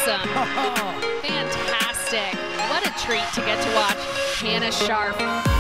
awesome. Fantastic. What a treat to get to watch Hannah Scharf.